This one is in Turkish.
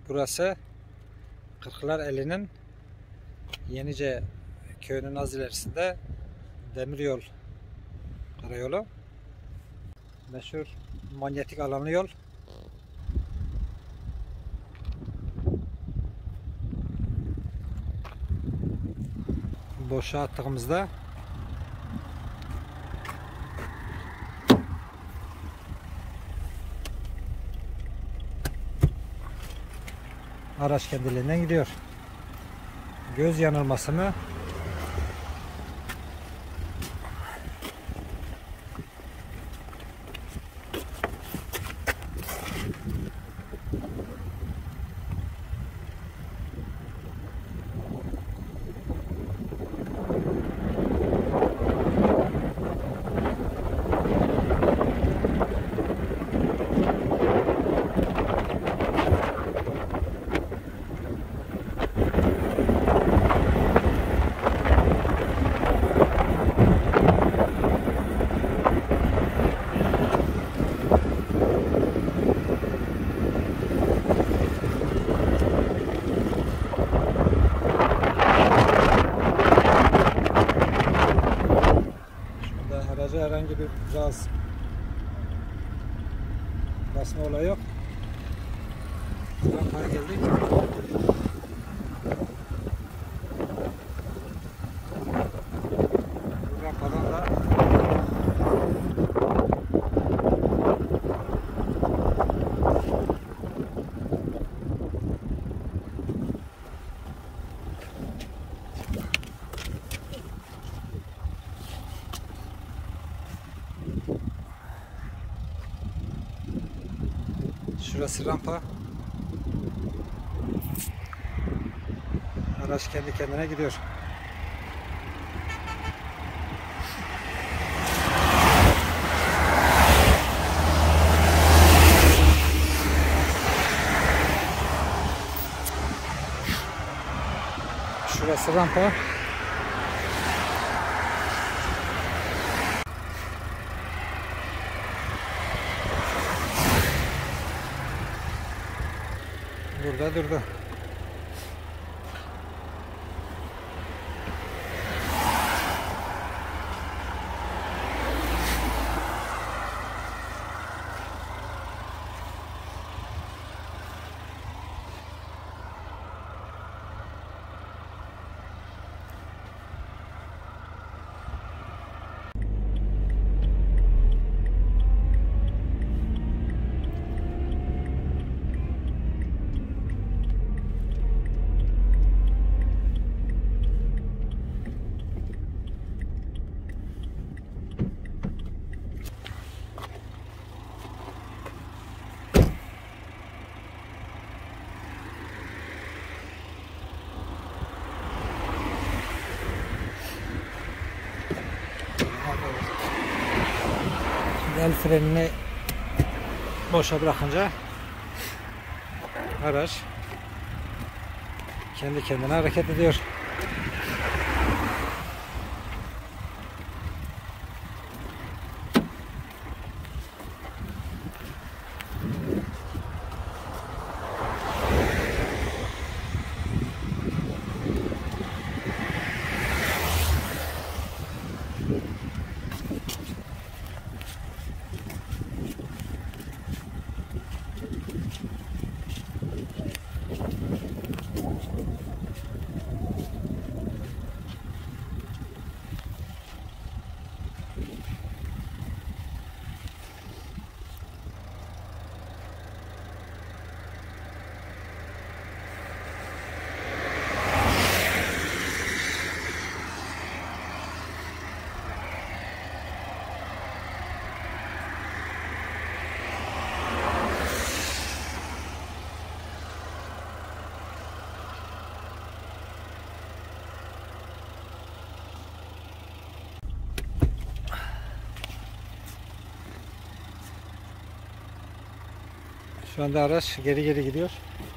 Burası Kırklareli'nin Yenice köyünün az ilerisinde demiryol karayolu. Meşhur manyetik alanlı yol. Boşa attığımızda araç kendiliğinden gidiyor. Göz yanılmasını herhangi bir gaz basma olayı yok. Rampaya geldik. Bu rampadan da şurası rampa. Araç kendi kendine gidiyor. Şurası rampa. Burada durdu. El frenini boşa bırakınca araç kendi kendine hareket ediyor. Şu anda araç geri gidiyor.